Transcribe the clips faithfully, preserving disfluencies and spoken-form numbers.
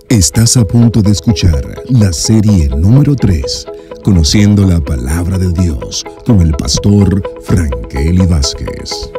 Estás a punto de escuchar la serie número tres, Conociendo la Palabra de Dios, con el pastor Frankeli Vázquez.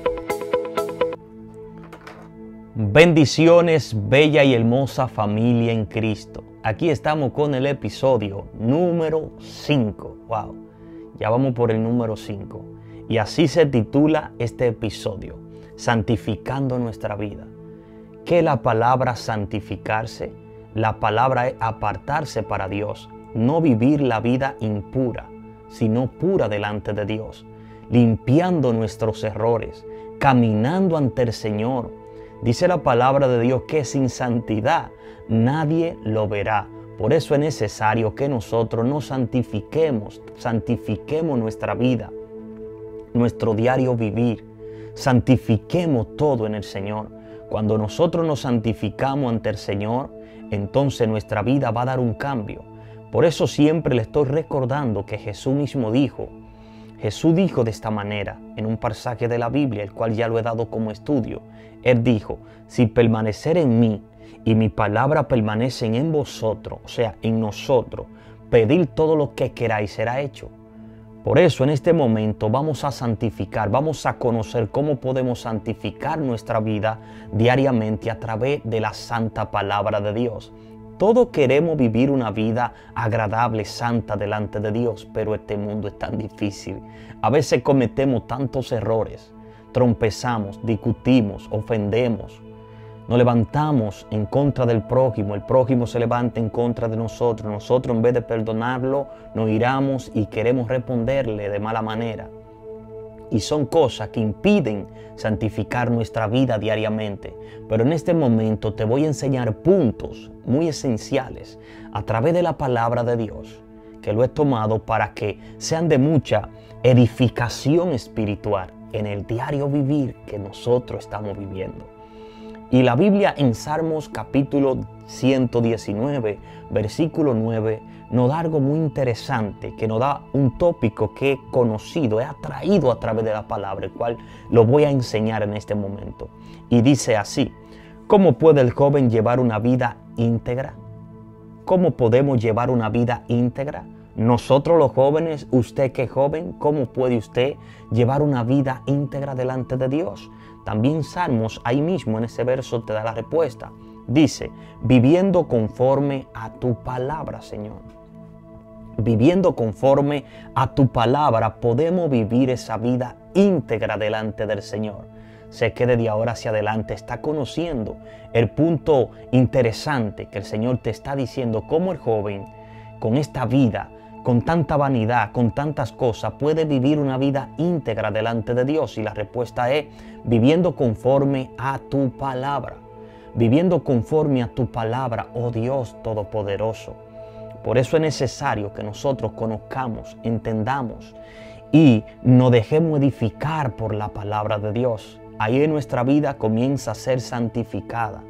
Bendiciones, bella y hermosa familia en Cristo. Aquí estamos con el episodio número cinco. Wow, ya vamos por el número cinco. Y así se titula este episodio, Santificando nuestra vida. ¿Qué es la palabra santificarse? La palabra es apartarse para Dios, no vivir la vida impura, sino pura delante de Dios, limpiando nuestros errores, caminando ante el Señor. Dice la palabra de Dios que sin santidad nadie lo verá. Por eso es necesario que nosotros nos santifiquemos, santifiquemos nuestra vida, nuestro diario vivir, santifiquemos todo en el Señor. Cuando nosotros nos santificamos ante el Señor, entonces nuestra vida va a dar un cambio. Por eso siempre le estoy recordando que Jesús mismo dijo, Jesús dijo de esta manera en un pasaje de la Biblia, el cual ya lo he dado como estudio. Él dijo, si permanecer en mí y mi palabra permanecen en vosotros, o sea, en nosotros, pedid todo lo que queráis será hecho. Por eso en este momento vamos a santificar, vamos a conocer cómo podemos santificar nuestra vida diariamente a través de la santa palabra de Dios. Todos queremos vivir una vida agradable, santa delante de Dios, pero este mundo es tan difícil. A veces cometemos tantos errores, trompezamos, discutimos, ofendemos. Nos levantamos en contra del prójimo, el prójimo se levanta en contra de nosotros. Nosotros en vez de perdonarlo, nos iramos y queremos responderle de mala manera. Y son cosas que impiden santificar nuestra vida diariamente. Pero en este momento te voy a enseñar puntos muy esenciales a través de la palabra de Dios, que lo he tomado para que sean de mucha edificación espiritual en el diario vivir que nosotros estamos viviendo. Y la Biblia en Salmos capítulo ciento diecinueve, versículo nueve, nos da algo muy interesante, que nos da un tópico que he conocido, he atraído a través de la palabra, el cual lo voy a enseñar en este momento. Y dice así, ¿cómo puede el joven llevar una vida íntegra? ¿Cómo podemos llevar una vida íntegra? Nosotros los jóvenes, usted que es joven, ¿cómo puede usted llevar una vida íntegra delante de Dios? También Salmos, ahí mismo en ese verso te da la respuesta. Dice, viviendo conforme a tu palabra, Señor. Viviendo conforme a tu palabra, podemos vivir esa vida íntegra delante del Señor. Sé que desde ahora hacia adelante está conociendo el punto interesante que el Señor te está diciendo, cómo el joven con esta vida, con tanta vanidad, con tantas cosas, puede vivir una vida íntegra delante de Dios. Y la respuesta es viviendo conforme a tu palabra. Viviendo conforme a tu palabra, oh Dios Todopoderoso. Por eso es necesario que nosotros conozcamos, entendamos y nos dejemos edificar por la palabra de Dios. Ahí nuestra vida comienza a ser santificada.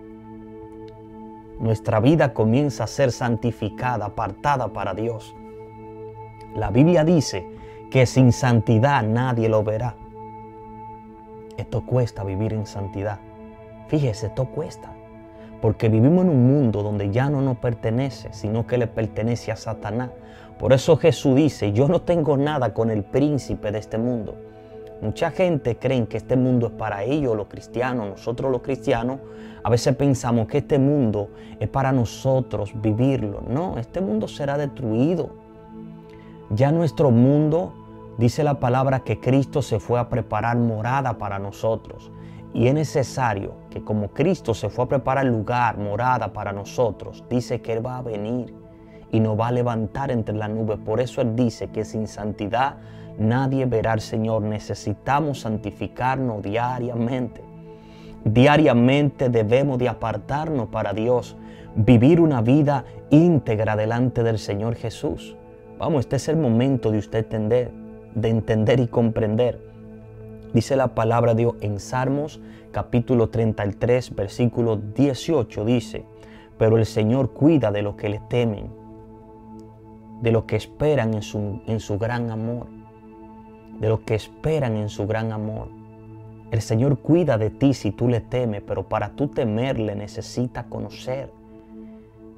Nuestra vida comienza a ser santificada, apartada para Dios. La Biblia dice que sin santidad nadie lo verá. Esto cuesta vivir en santidad. Fíjese, esto cuesta. Porque vivimos en un mundo donde ya no nos pertenece, sino que le pertenece a Satanás. Por eso Jesús dice, yo no tengo nada con el príncipe de este mundo. Mucha gente cree que este mundo es para ellos, los cristianos. Nosotros los cristianos a veces pensamos que este mundo es para nosotros vivirlo. No, este mundo será destruido. Ya nuestro mundo, dice la palabra que Cristo se fue a preparar morada para nosotros. Y es necesario que como Cristo se fue a preparar lugar, morada para nosotros, dice que Él va a venir y nos va a levantar entre las nubes. Por eso Él dice que sin santidad nadie verá al Señor. Necesitamos santificarnos diariamente. Diariamente debemos de apartarnos para Dios, vivir una vida íntegra delante del Señor Jesús. Vamos, este es el momento de usted entender, de entender y comprender. Dice la palabra de Dios en Salmos capítulo treinta y tres, versículo dieciocho, dice, pero el Señor cuida de los que le temen, de los que esperan en su, en su gran amor, de los que esperan en su gran amor. El Señor cuida de ti si tú le temes, pero para tú temerle necesitas conocer.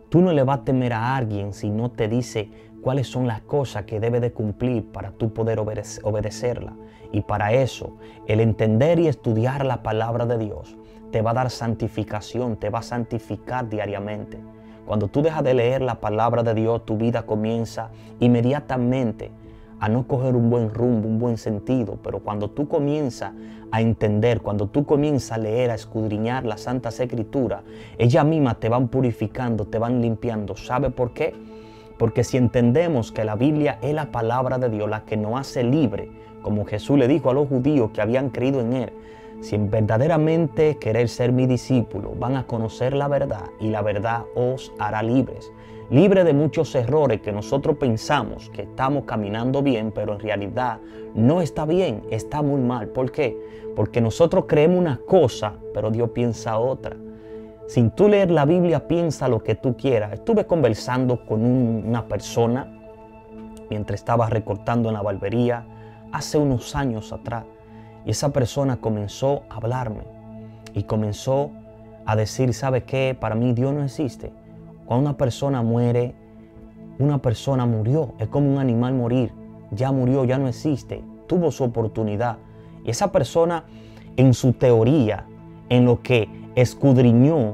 Tú no le vas a temer a alguien si no te dice cuáles son las cosas que debe de cumplir para tú poder obedec- obedecerla. Y para eso, el entender y estudiar la palabra de Dios te va a dar santificación, te va a santificar diariamente. Cuando tú dejas de leer la palabra de Dios, tu vida comienza inmediatamente a no coger un buen rumbo, un buen sentido. Pero cuando tú comienzas a entender, cuando tú comienzas a leer, a escudriñar las Santas Escrituras, ellas mismas te van purificando, te van limpiando. ¿Sabe por qué? Porque si entendemos que la Biblia es la palabra de Dios, la que nos hace libre, como Jesús le dijo a los judíos que habían creído en Él, si verdaderamente queréis ser mi discípulo, van a conocer la verdad y la verdad os hará libres. Libre de muchos errores que nosotros pensamos que estamos caminando bien, pero en realidad no está bien, está muy mal. ¿Por qué? Porque nosotros creemos una cosa, pero Dios piensa otra. Sin tú leer la Biblia, piensa lo que tú quieras. Estuve conversando con un, una persona mientras estaba recortando en la barbería hace unos años atrás. Y esa persona comenzó a hablarme y comenzó a decir, ¿sabe qué? Para mí Dios no existe. Cuando una persona muere, una persona murió. Es como un animal morir. Ya murió, ya no existe. Tuvo su oportunidad. Y esa persona, en su teoría, en lo que escudriñó,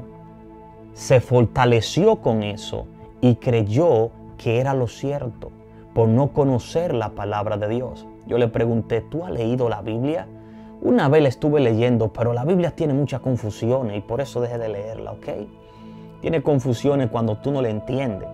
se fortaleció con eso y creyó que era lo cierto por no conocer la palabra de Dios. Yo le pregunté, ¿tú has leído la Biblia? Una vez la estuve leyendo, pero la Biblia tiene muchas confusiones y por eso dejé de leerla, ¿ok? Tiene confusiones cuando tú no la entiendes.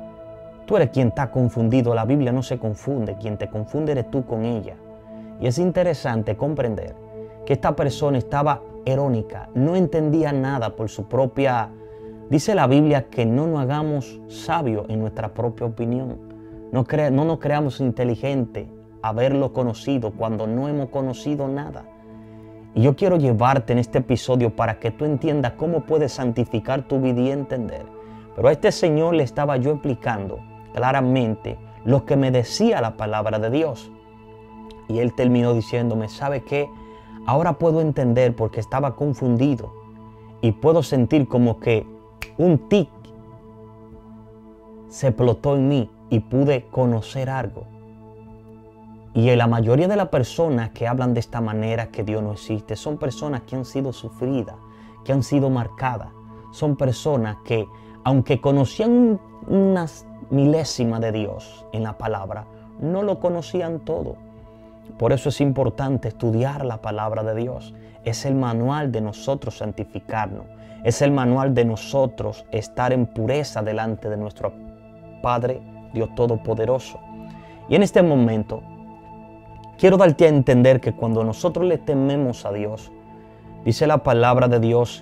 Tú eres quien está confundido, la Biblia no se confunde, quien te confunde eres tú con ella. Y es interesante comprender que esta persona estaba erónica, no entendía nada por su propia... Dice la Biblia que no nos hagamos sabios en nuestra propia opinión. No, cre... no nos creamos inteligentes haberlo conocido cuando no hemos conocido nada. Y yo quiero llevarte en este episodio para que tú entiendas cómo puedes santificar tu vida y entender. Pero a este señor le estaba yo explicando claramente lo que me decía la palabra de Dios. Y él terminó diciéndome, ¿sabe qué? Ahora puedo entender porque estaba confundido. Y puedo sentir como que un tic se explotó en mí y pude conocer algo. Y la mayoría de las personas que hablan de esta manera que Dios no existe son personas que han sido sufridas, que han sido marcadas. Son personas que, aunque conocían unas milésimas de Dios en la palabra, no lo conocían todo. Por eso es importante estudiar la palabra de Dios. Es el manual de nosotros santificarnos. Es el manual de nosotros estar en pureza delante de nuestro Padre, Dios Todopoderoso. Y en este momento, quiero darte a entender que cuando nosotros le tememos a Dios, dice la palabra de Dios,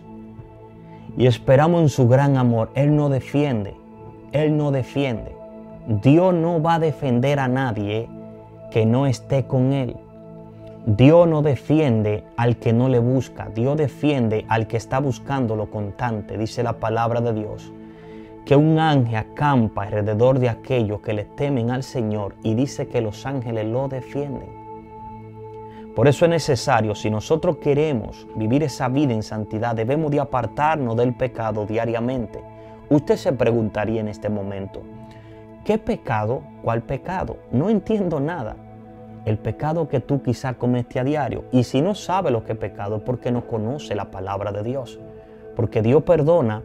y esperamos en su gran amor, Él no defiende, Él no defiende. Dios no va a defender a nadie que no esté con Él. Dios no defiende al que no le busca, Dios defiende al que está buscándolo constante. Dice la palabra de Dios, que un ángel acampa alrededor de aquellos que le temen al Señor y dice que los ángeles lo defienden. Por eso es necesario, si nosotros queremos vivir esa vida en santidad, debemos de apartarnos del pecado diariamente. Usted se preguntaría en este momento, ¿qué pecado? ¿Cuál pecado? No entiendo nada. El pecado que tú quizás cometes a diario. Y si no sabe lo que es pecado, es porque no conoce la palabra de Dios. Porque Dios perdona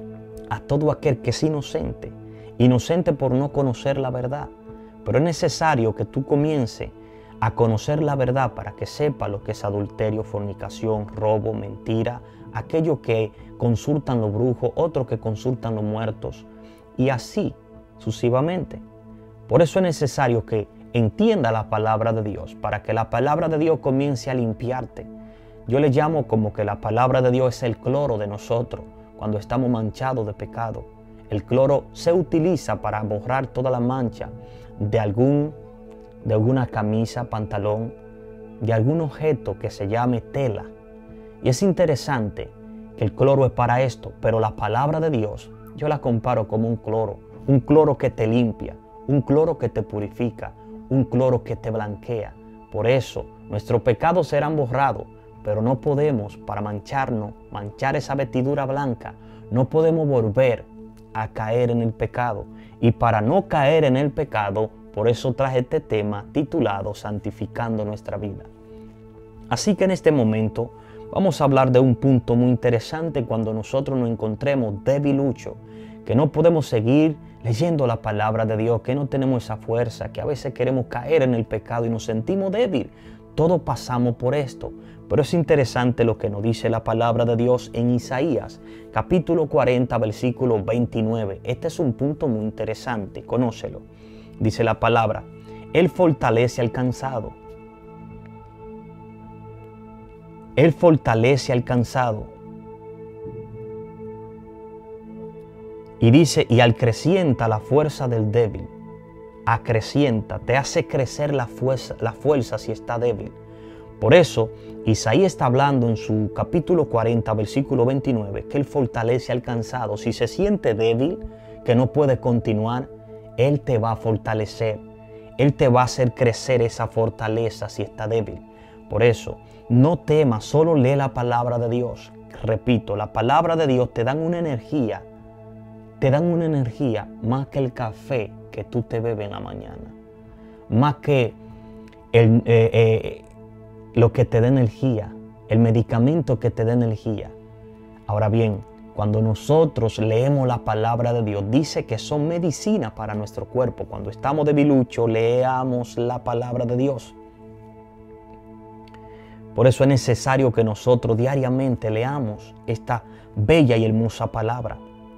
a todo aquel que es inocente. Inocente por no conocer la verdad. Pero es necesario que tú comiences a conocer la verdad para que sepa lo que es adulterio, fornicación, robo, mentira, aquellos que consultan los brujos, otros que consultan los muertos, y así sucesivamente. Por eso es necesario que entienda la palabra de Dios, para que la palabra de Dios comience a limpiarte. Yo le llamo como que la palabra de Dios es el cloro de nosotros cuando estamos manchados de pecado. El cloro se utiliza para borrar toda la mancha de algún de alguna camisa, pantalón, de algún objeto que se llame tela. Y es interesante que el cloro es para esto, pero la palabra de Dios yo la comparo como un cloro, un cloro que te limpia, un cloro que te purifica, un cloro que te blanquea. Por eso nuestros pecados serán borrados, pero no podemos, para mancharnos, manchar esa vestidura blanca, no podemos volver a caer en el pecado. Y para no caer en el pecado, por eso traje este tema titulado Santificando nuestra vida. Así que en este momento vamos a hablar de un punto muy interesante cuando nosotros nos encontremos debiluchos, que no podemos seguir leyendo la palabra de Dios, que no tenemos esa fuerza, que a veces queremos caer en el pecado y nos sentimos débiles. Todos pasamos por esto, pero es interesante lo que nos dice la palabra de Dios en Isaías, capítulo cuarenta, versículo veintinueve. Este es un punto muy interesante, conócelo. Dice la palabra, Él fortalece al cansado. Él fortalece al cansado. Y dice, y acrecienta la fuerza del débil. Acrecienta, te hace crecer la fuerza, la fuerza si está débil. Por eso, Isaías está hablando en su capítulo cuarenta, versículo veintinueve, que Él fortalece al cansado. Si se siente débil, que no puede continuar, Él te va a fortalecer. Él te va a hacer crecer esa fortaleza si está débil. Por eso, no temas, solo lee la palabra de Dios. Repito, la palabra de Dios te dan una energía, te dan una energía más que el café que tú te bebes en la mañana, más que el, eh, eh, lo que te da energía, el medicamento que te da energía. Ahora bien, cuando nosotros leemos la palabra de Dios, dice que son medicina para nuestro cuerpo. Cuando estamos debiluchos, leamos la palabra de Dios. Por eso es necesario que nosotros diariamente leamos esta bella y hermosa palabra.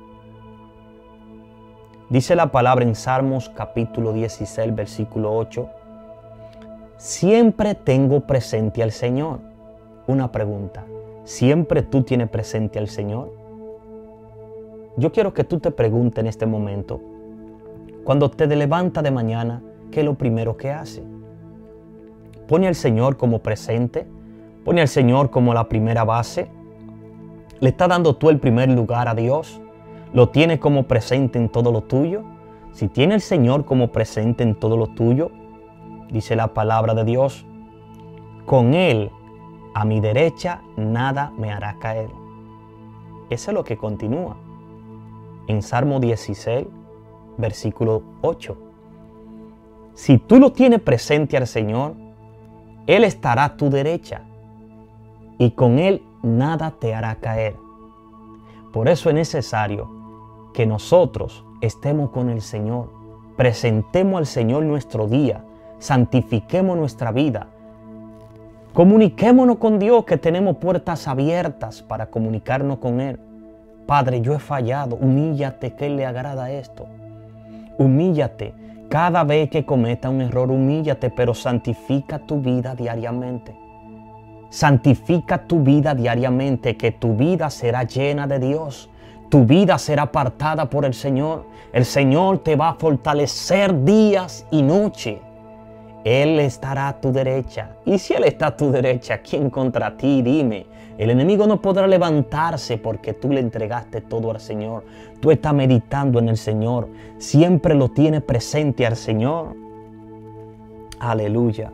Dice la palabra en Salmos capítulo dieciséis, versículo ocho. Siempre tengo presente al Señor. Una pregunta. ¿Siempre tú tienes presente al Señor? Yo quiero que tú te preguntes en este momento, cuando te levantas de mañana, ¿qué es lo primero que haces? ¿Pone al Señor como presente? ¿Pone al Señor como la primera base? ¿Le está dando tú el primer lugar a Dios? ¿Lo tienes como presente en todo lo tuyo? Si tiene el Señor como presente en todo lo tuyo, dice la palabra de Dios, con Él a mi derecha nada me hará caer. Eso es lo que continúa en Salmo dieciséis, versículo ocho. Si tú lo tienes presente al Señor, Él estará a tu derecha y con Él nada te hará caer. Por eso es necesario que nosotros estemos con el Señor, presentemos al Señor nuestro día, santifiquemos nuestra vida, comuniquémonos con Dios, que tenemos puertas abiertas para comunicarnos con Él. Padre, yo he fallado, humíllate, que Él le agrada esto. Humíllate, cada vez que cometa un error, humíllate, pero santifica tu vida diariamente. Santifica tu vida diariamente, que tu vida será llena de Dios. Tu vida será apartada por el Señor. El Señor te va a fortalecer días y noche. Él estará a tu derecha. Y si Él está a tu derecha, ¿quién contra ti? Dime. El enemigo no podrá levantarse porque tú le entregaste todo al Señor. Tú estás meditando en el Señor. Siempre lo tienes presente al Señor. Aleluya.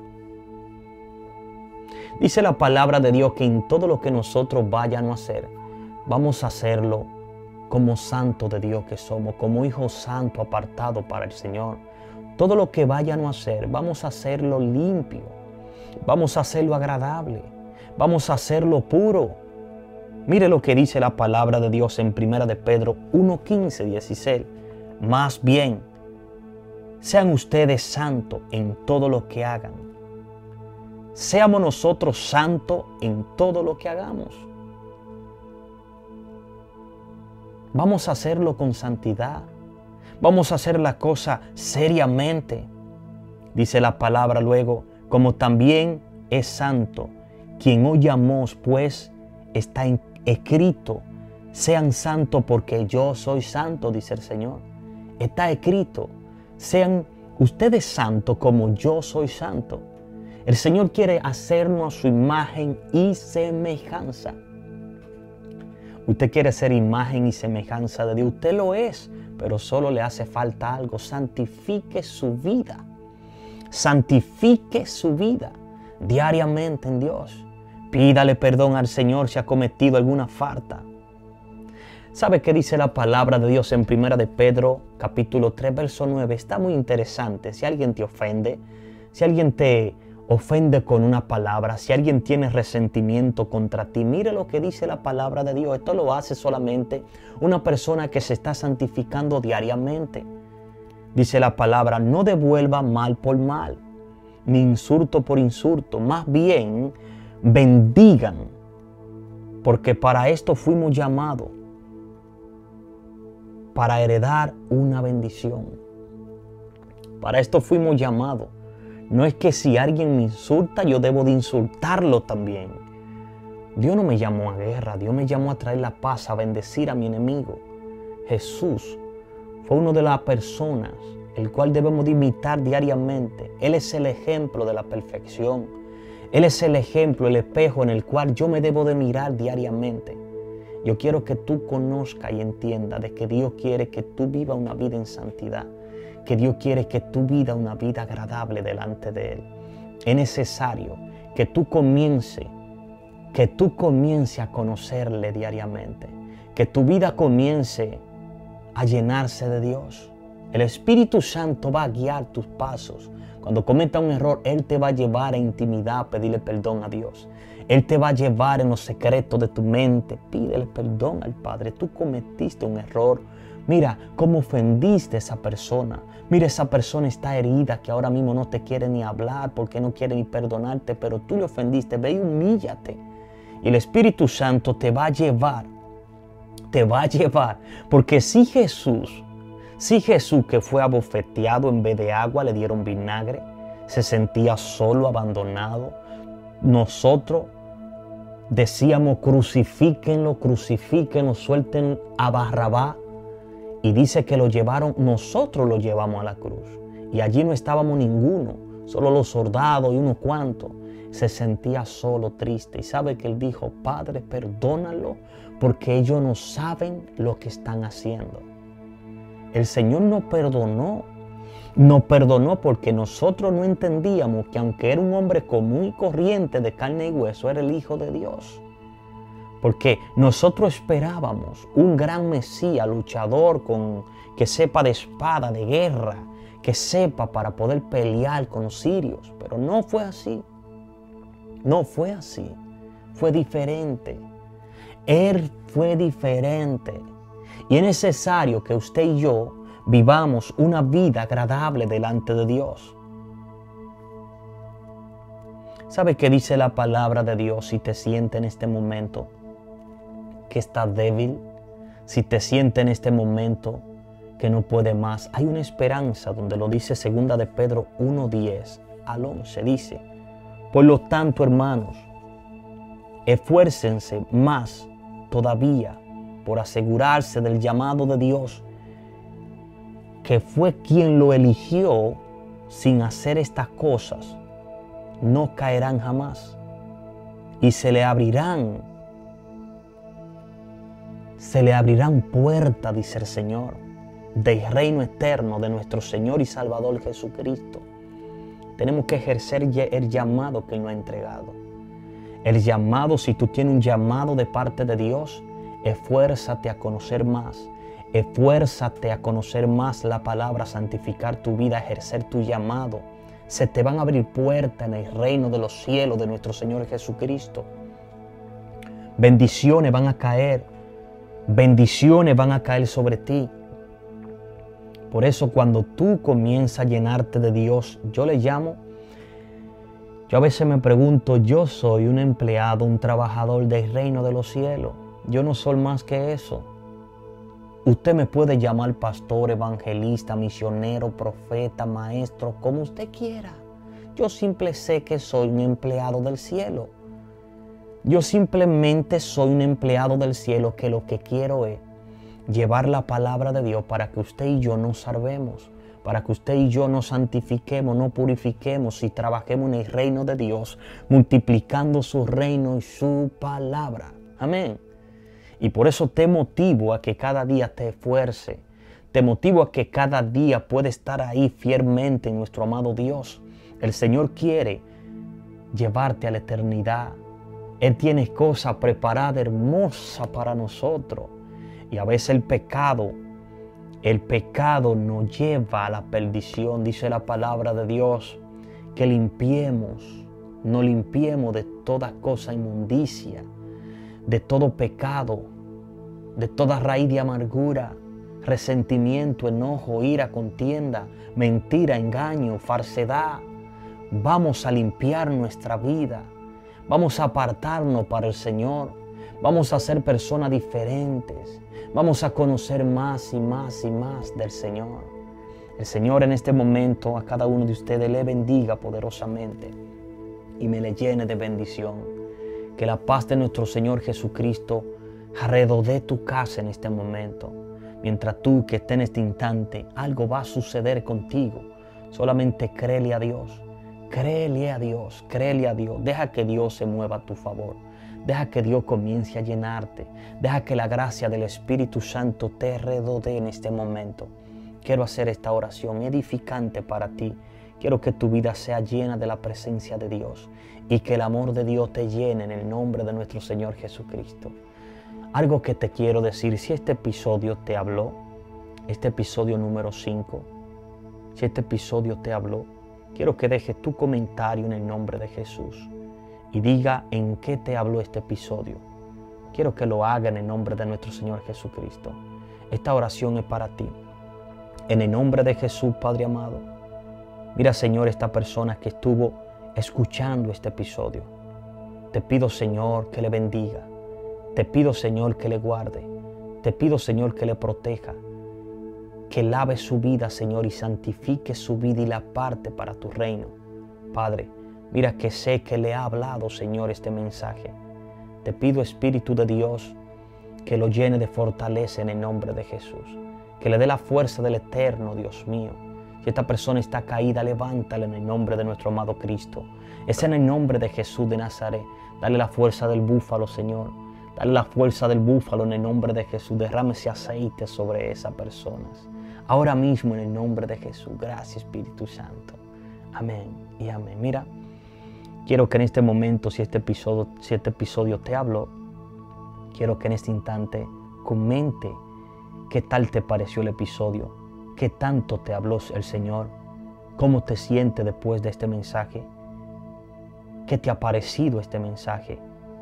Dice la palabra de Dios que en todo lo que nosotros vayamos a hacer, vamos a hacerlo como santos de Dios que somos, como hijos santos apartados para el Señor. Todo lo que vayamos a hacer, vamos a hacerlo limpio, vamos a hacerlo agradable, vamos a hacerlo puro. Mire lo que dice la palabra de Dios en primera de Pedro uno, quince, dieciséis. Más bien, sean ustedes santos en todo lo que hagan. Seamos nosotros santos en todo lo que hagamos. Vamos a hacerlo con santidad. Vamos a hacer la cosa seriamente. Dice la palabra luego, como también es santo quien hoy llamó, pues está escrito, sean santos porque yo soy santo, dice el Señor. Está escrito, sean ustedes santos como yo soy santo. El Señor quiere hacernos a su imagen y semejanza. Usted quiere ser imagen y semejanza de Dios. Usted lo es, pero solo le hace falta algo. Santifique su vida. Santifique su vida diariamente en Dios. Pídale perdón al Señor si ha cometido alguna falta. ¿Sabe qué dice la palabra de Dios en Primera de Pedro, capítulo tres, verso nueve? Está muy interesante. Si alguien te ofende, si alguien te ofende con una palabra, si alguien tiene resentimiento contra ti, mire lo que dice la palabra de Dios. Esto lo hace solamente una persona que se está santificando diariamente. Dice la palabra, no devuelva mal por mal, ni insulto por insulto. Más bien, bendigan, porque para esto fuimos llamados, para heredar una bendición. Para esto fuimos llamados. No es que si alguien me insulta, yo debo de insultarlo también. Dios no me llamó a guerra, Dios me llamó a traer la paz, a bendecir a mi enemigo. Jesús fue una de las personas el cual debemos de imitar diariamente. Él es el ejemplo de la perfección. Él es el ejemplo, el espejo en el cual yo me debo de mirar diariamente. Yo quiero que tú conozcas y entiendas de que Dios quiere que tú vivas una vida en santidad, que Dios quiere que tú vivas una vida agradable delante de Él. Es necesario que tú comiences, que tú comiences a conocerle diariamente, que tu vida comience a llenarse de Dios. El Espíritu Santo va a guiar tus pasos. Cuando cometa un error, Él te va a llevar a intimidad, a pedirle perdón a Dios. Él te va a llevar en los secretos de tu mente. Pídele perdón al Padre. Tú cometiste un error. Mira cómo ofendiste a esa persona. Mira, esa persona está herida, que ahora mismo no te quiere ni hablar porque no quiere ni perdonarte, pero tú le ofendiste. Ve y humíllate. Y el Espíritu Santo te va a llevar. Te va a llevar. Porque si Jesús, si Jesús que fue abofeteado en vez de agua, le dieron vinagre, se sentía solo, abandonado, nosotros decíamos crucifíquenlo, crucifíquenlo, suelten a Barrabás. Y dice que lo llevaron, nosotros lo llevamos a la cruz. Y allí no estábamos ninguno, solo los soldados y unos cuantos. Se sentía solo, triste. Y sabe que él dijo, Padre, perdónalo, porque ellos no saben lo que están haciendo. El Señor nos perdonó. Nos perdonó porque nosotros no entendíamos que aunque era un hombre común y corriente de carne y hueso, era el Hijo de Dios. Porque nosotros esperábamos un gran Mesías, luchador, con, que sepa de espada, de guerra, que sepa para poder pelear con los sirios. Pero no fue así. No fue así. Fue diferente. Él fue diferente. Y es necesario que usted y yo vivamos una vida agradable delante de Dios. ¿Sabe qué dice la palabra de Dios si te sientes en este momento que estás débil? Si te sientes en este momento que no puede más, hay una esperanza donde lo dice segunda de Pedro uno, diez al once. Dice, por lo tanto, hermanos, esfuércense más todavía por asegurarse del llamado de Dios, que fue quien lo eligió. Sin hacer estas cosas, no caerán jamás. Y se le abrirán, se le abrirán puertas, dice el Señor, del reino eterno de nuestro Señor y Salvador Jesucristo. Tenemos que ejercer el llamado que Él nos ha entregado. El llamado, si tú tienes un llamado de parte de Dios, esfuérzate a conocer más. Esfuérzate a conocer más la palabra, a santificar tu vida, a ejercer tu llamado. Se te van a abrir puertas en el reino de los cielos de nuestro Señor Jesucristo. Bendiciones van a caer. Bendiciones van a caer sobre ti. Por eso cuando tú comienzas a llenarte de Dios, yo le llamo, yo a veces me pregunto, yo soy un empleado, un trabajador del reino de los cielos. Yo no soy más que eso. Usted me puede llamar pastor, evangelista, misionero, profeta, maestro, como usted quiera. Yo simple sé que soy un empleado del cielo. Yo simplemente soy un empleado del cielo que lo que quiero es llevar la palabra de Dios para que usted y yo nos salvemos, para que usted y yo nos santifiquemos, nos purifiquemos y trabajemos en el reino de Dios, multiplicando su reino y su palabra. Amén. Y por eso te motivo a que cada día te esfuerce. Te motivo a que cada día pueda estar ahí fielmente en nuestro amado Dios. El Señor quiere llevarte a la eternidad. Él tiene cosas preparadas hermosas para nosotros. Y a veces el pecado, el pecado nos lleva a la perdición. Dice la palabra de Dios que limpiemos, nos limpiemos de toda cosa inmundicia, de todo pecado, de toda raíz de amargura, resentimiento, enojo, ira, contienda, mentira, engaño, falsedad. Vamos a limpiar nuestra vida. Vamos a apartarnos para el Señor. Vamos a ser personas diferentes. Vamos a conocer más y más y más del Señor. El Señor en este momento a cada uno de ustedes le bendiga poderosamente y me le llene de bendición. Que la paz de nuestro Señor Jesucristo redodee tu casa en este momento. Mientras tú que estés en este instante, algo va a suceder contigo. Solamente créele a Dios. Créele a Dios, créele a Dios. Deja que Dios se mueva a tu favor. Deja que Dios comience a llenarte. Deja que la gracia del Espíritu Santo te redodee en este momento. Quiero hacer esta oración edificante para ti. Quiero que tu vida sea llena de la presencia de Dios y que el amor de Dios te llene en el nombre de nuestro Señor Jesucristo. Algo que te quiero decir, si este episodio te habló, este episodio número cinco, si este episodio te habló, quiero que dejes tu comentario en el nombre de Jesús y diga en qué te habló este episodio. Quiero que lo haga en el nombre de nuestro Señor Jesucristo. Esta oración es para ti. En el nombre de Jesús, Padre amado, mira, Señor, esta persona que estuvo escuchando este episodio. Te pido, Señor, que le bendiga. Te pido, Señor, que le guarde. Te pido, Señor, que le proteja. Que lave su vida, Señor, y santifique su vida y la parte para tu reino. Padre, mira que sé que le ha hablado, Señor, este mensaje. Te pido, Espíritu de Dios, que lo llene de fortaleza en el nombre de Jesús. Que le dé la fuerza del Eterno, Dios mío. Si esta persona está caída, levántala en el nombre de nuestro amado Cristo. Es en el nombre de Jesús de Nazaret. Dale la fuerza del búfalo, Señor. Dale la fuerza del búfalo en el nombre de Jesús. Derrame ese aceite sobre esas personas. Ahora mismo en el nombre de Jesús. Gracias, Espíritu Santo. Amén y amén. Mira, quiero que en este momento, si este episodio, si este episodio te habló, quiero que en este instante comente qué tal te pareció el episodio, qué tanto te habló el Señor, cómo te sientes después de este mensaje, qué te ha parecido este mensaje.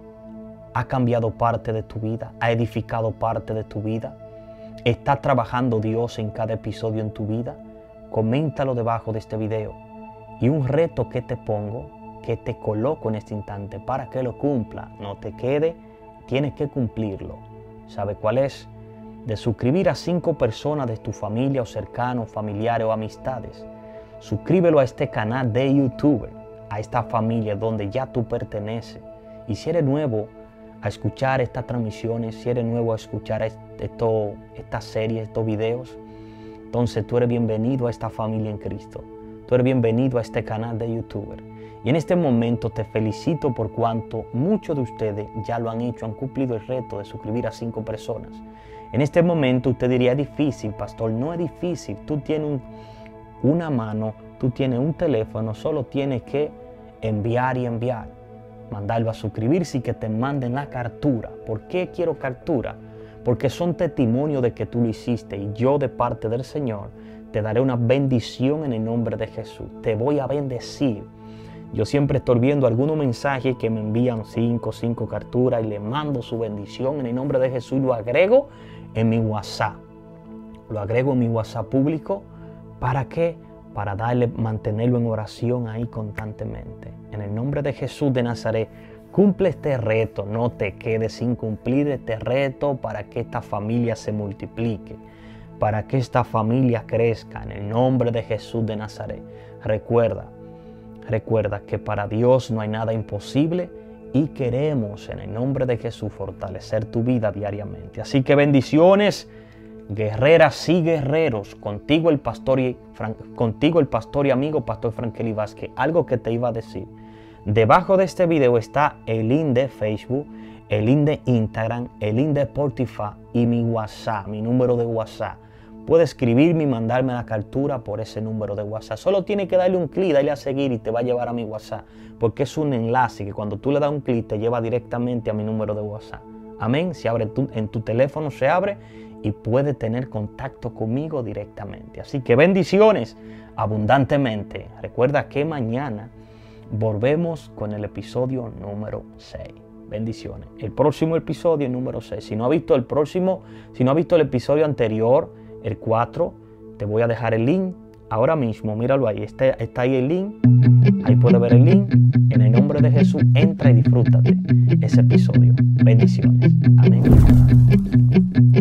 ¿Ha cambiado parte de tu vida? ¿Ha edificado parte de tu vida? ¿Está trabajando Dios en cada episodio en tu vida? Coméntalo debajo de este video. Y un reto que te pongo, que te coloco en este instante para que lo cumpla, no te quede, tienes que cumplirlo. ¿Sabe cuál es? De suscribir a cinco personas de tu familia o cercanos, familiares o amistades. Suscríbelo a este canal de YouTube, a esta familia donde ya tú perteneces. Y si eres nuevo a escuchar estas transmisiones, si eres nuevo a escuchar esto, estas series, estos videos, entonces tú eres bienvenido a esta familia en Cristo. Tú eres bienvenido a este canal de YouTube. Y en este momento te felicito por cuanto muchos de ustedes ya lo han hecho, han cumplido el reto de suscribir a cinco personas. En este momento usted diría, es difícil, pastor. No es difícil. Tú tienes un, una mano, tú tienes un teléfono, solo tienes que enviar y enviar. Mandarlo a suscribirse y que te manden la captura. ¿Por qué quiero captura? Porque son testimonios de que tú lo hiciste y yo de parte del Señor te daré una bendición en el nombre de Jesús. Te voy a bendecir. Yo siempre estoy viendo algunos mensajes que me envían cinco, cinco capturas y le mando su bendición en el nombre de Jesús y lo agrego en mi WhatsApp. Lo agrego en mi WhatsApp público. ¿Para qué? Para darle, mantenerlo en oración ahí constantemente. En el nombre de Jesús de Nazaret, cumple este reto. No te quedes sin cumplir este reto para que esta familia se multiplique. Para que esta familia crezca. En el nombre de Jesús de Nazaret. Recuerda. Recuerda que para Dios no hay nada imposible y queremos en el nombre de Jesús fortalecer tu vida diariamente. Así que bendiciones, guerreras y guerreros. Contigo el pastor y, contigo el pastor y amigo Pastor Frankelly Vázquez. Algo que te iba a decir. Debajo de este video está el link de Facebook, el link de Instagram, el link de Spotify y mi WhatsApp, mi número de WhatsApp. Puedes escribirme y mandarme la captura por ese número de WhatsApp. Solo tienes que darle un clic, darle a seguir y te va a llevar a mi WhatsApp. Porque es un enlace que cuando tú le das un clic te lleva directamente a mi número de WhatsApp. Amén. Se abre tu, en tu teléfono, se abre y puedes tener contacto conmigo directamente. Así que bendiciones abundantemente. Recuerda que mañana volvemos con el episodio número seis. Bendiciones. El próximo episodio número seis. Si no has visto el próximo, si no has visto el episodio anterior, el cuatro, te voy a dejar el link ahora mismo. Míralo ahí. Está, está ahí el link. Ahí puedes ver el link. En el nombre de Jesús, entra y disfrútate ese episodio. Bendiciones. Amén.